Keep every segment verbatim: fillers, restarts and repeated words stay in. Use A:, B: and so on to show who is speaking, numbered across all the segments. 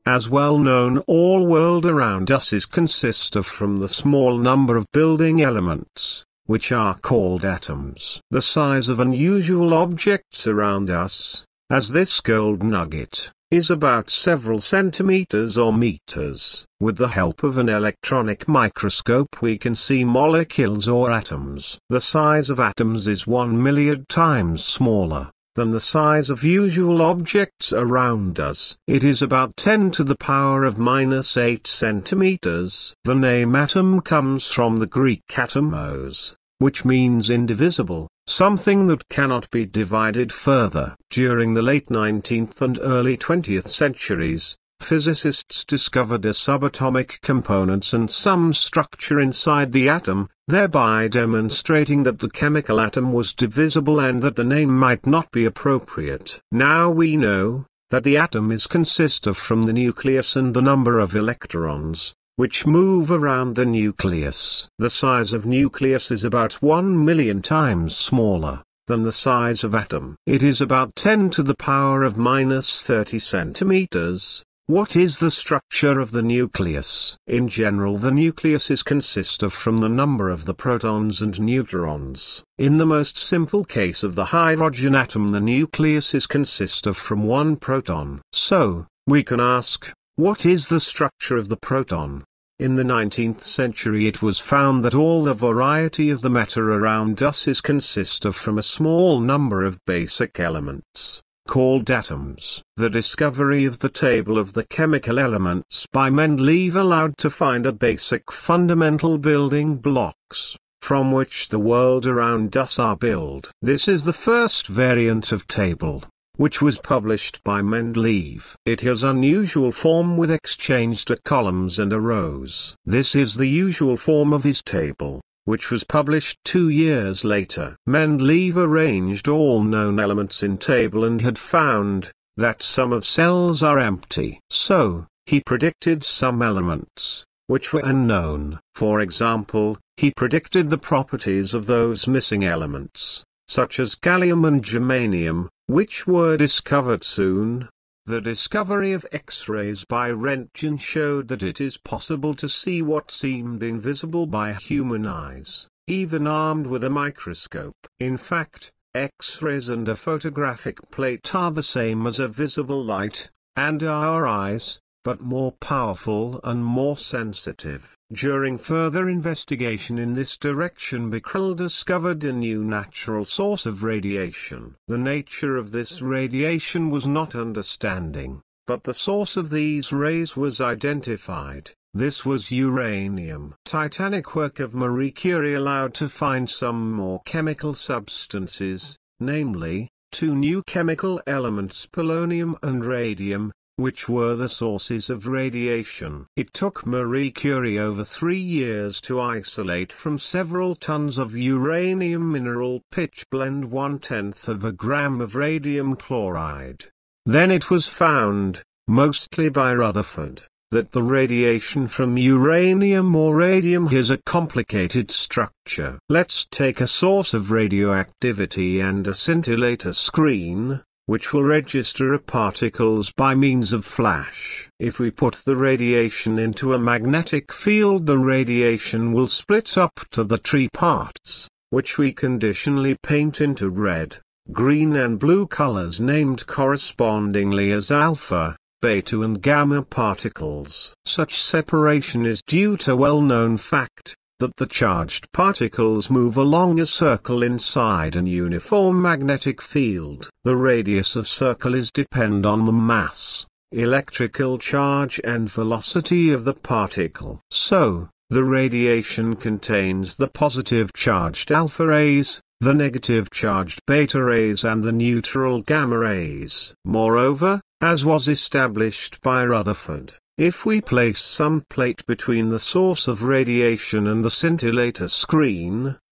A: As well known, all world around us is consist of from the small number of building elements, which are called atoms. The size of unusual objects around us, as this gold nugget, is about several centimeters or meters. With the help of an electronic microscope we can see molecules or atoms. The size of atoms is one million times smaller than the size of usual objects around us. It is about ten to the power of minus eight centimeters. The name atom comes from the Greek atomos, which means indivisible, something that cannot be divided further. During the late nineteenth and early twentieth centuries, physicists discovered a subatomic components and some structure inside the atom, thereby demonstrating that the chemical atom was divisible and that the name might not be appropriate. Now we know that the atom is consist of from the nucleus and the number of electrons, which move around the nucleus. The size of nucleus is about one million times smaller than the size of atom. It is about ten to the power of minus thirty centimeters. What is the structure of the nucleus? In general, the nucleus is consist of from the number of the protons and neutrons. In the most simple case of the hydrogen atom, the nucleus is consist of from one proton. So, we can ask, what is the structure of the proton? In the nineteenth century it was found that all the variety of the matter around us is consist of from a small number of basic elements, called atoms. The discovery of the table of the chemical elements by Mendeleev allowed to find a basic fundamental building blocks, from which the world around us are built. This is the first variant of table, which was published by Mendeleev. It has unusual form with exchanged columns and rows. This is the usual form of his table, which was published two years later. Mendeleev arranged all known elements in table and had found that some of cells are empty. So, he predicted some elements, which were unknown. For example, he predicted the properties of those missing elements, such as gallium and germanium, which were discovered soon. The discovery of X-rays by Röntgen showed that it is possible to see what seemed invisible by human eyes, even armed with a microscope. In fact, X-rays and a photographic plate are the same as a visible light, and our eyes, but more powerful and more sensitive. During further investigation in this direction, Becquerel discovered a new natural source of radiation. The nature of this radiation was not understanding, but the source of these rays was identified. This was uranium. Titanic work of Marie Curie allowed to find some more chemical substances, namely, two new chemical elements, polonium and radium, which were the sources of radiation. It took Marie Curie over three years to isolate from several tons of uranium mineral pitch blende one-tenth of a gram of radium chloride. Then it was found, mostly by Rutherford, that the radiation from uranium or radium has a complicated structure. Let's take a source of radioactivity and a scintillator screen, which will register particles by means of flash. If we put the radiation into a magnetic field, the radiation will split up to the three parts, which we conditionally paint into red, green and blue colors named correspondingly as alpha, beta and gamma particles. Such separation is due to well-known fact that the charged particles move along a circle inside an uniform magnetic field. The radius of circle is depend on the mass, electrical charge and velocity of the particle. So, the radiation contains the positive charged alpha rays, the negative charged beta rays and the neutral gamma rays. Moreover, as was established by Rutherford, if we place some plate between the source of radiation and the scintillator screen,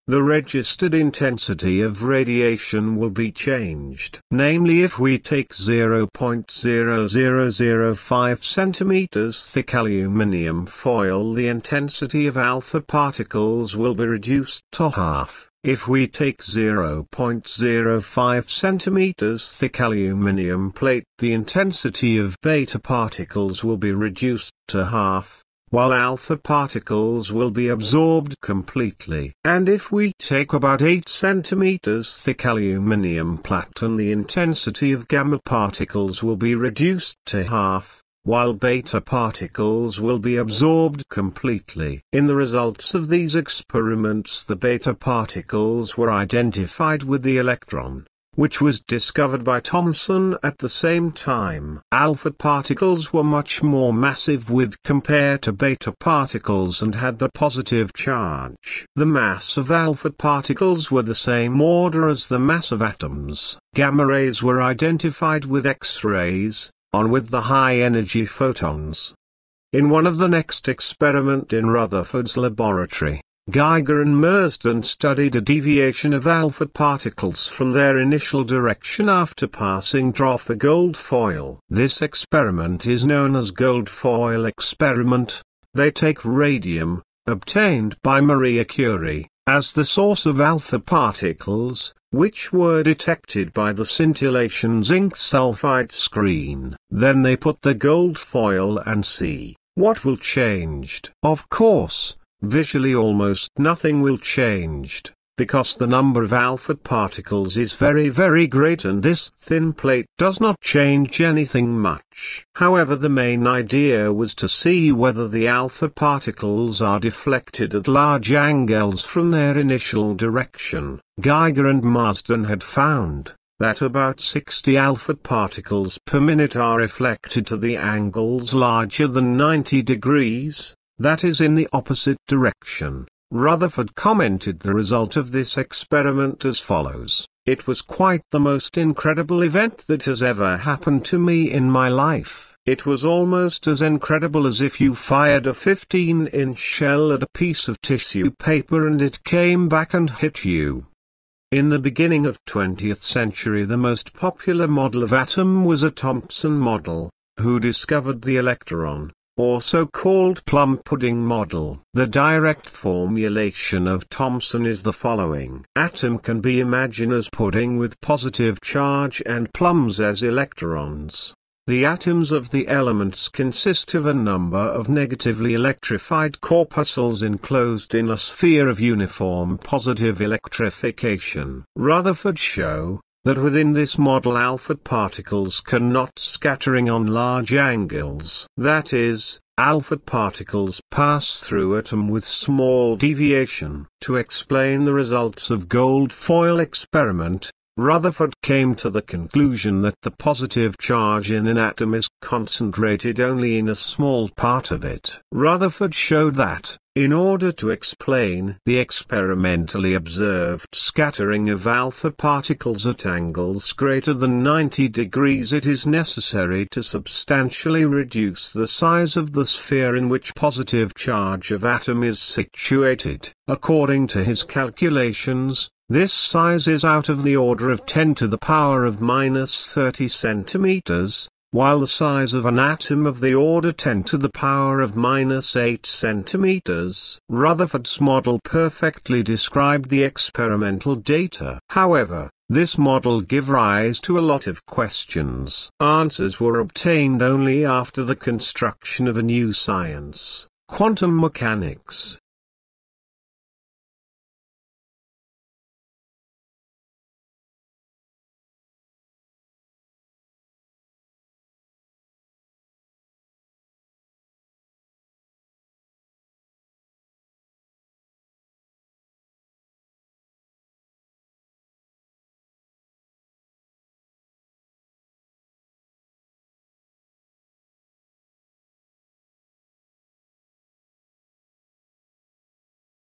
A: the registered intensity of radiation will be changed. Namely, if we take zero point zero zero zero five centimeters thick aluminium foil, the intensity of alpha particles will be reduced to half. If we take zero point zero five centimeters thick aluminium plate, the intensity of beta particles will be reduced to half, while alpha particles will be absorbed completely. And if we take about eight centimeters thick aluminium platen, the intensity of gamma particles will be reduced to half, while beta particles will be absorbed completely. In the results of these experiments, the beta particles were identified with the electron, which was discovered by Thomson at the same time. Alpha particles were much more massive with compared to beta particles and had the positive charge. The mass of alpha particles were the same order as the mass of atoms. Gamma rays were identified with X-rays, on with the high-energy photons. In one of the next experiment in Rutherford's laboratory, Geiger and Marsden studied a deviation of alpha particles from their initial direction after passing through a gold foil. This experiment is known as gold foil experiment. They take radium, obtained by Marie Curie, as the source of alpha particles, which were detected by the scintillation zinc sulfide screen. Then they put the gold foil and see what will changed. Of course, visually almost nothing will changed, because the number of alpha particles is very very great and this thin plate does not change anything much. However, the main idea was to see whether the alpha particles are deflected at large angles from their initial direction. Geiger and Marsden had found that about sixty alpha particles per minute are reflected to the angles larger than ninety degrees, that is in the opposite direction. Rutherford commented the result of this experiment as follows: "It was quite the most incredible event that has ever happened to me in my life. It was almost as incredible as if you fired a fifteen inch shell at a piece of tissue paper and it came back and hit you." In the beginning of twentieth century, the most popular model of atom was a Thompson model, who discovered the electron, or so-called plum pudding model. The direct formulation of Thomson is the following: atom can be imagined as pudding with positive charge and plums as electrons. The atoms of the elements consist of a number of negatively electrified corpuscles enclosed in a sphere of uniform positive electrification. Rutherford show that within this model alpha particles cannot scattering on large angles. That is, alpha particles pass through atom with small deviation. To explain the results of gold foil experiment, Rutherford came to the conclusion that the positive charge in an atom is concentrated only in a small part of it. Rutherford showed that, in order to explain the experimentally observed scattering of alpha particles at angles greater than ninety degrees, it is necessary to substantially reduce the size of the sphere in which positive charge of atom is situated. According to his calculations, this size is out of the order of ten to the power of minus thirty centimeters, while the size of an atom of the order ten to the power of minus eight centimeters. Rutherford's model perfectly described the experimental data. However, this model gave rise to a lot of questions. Answers were obtained only after the construction of a new science, quantum mechanics.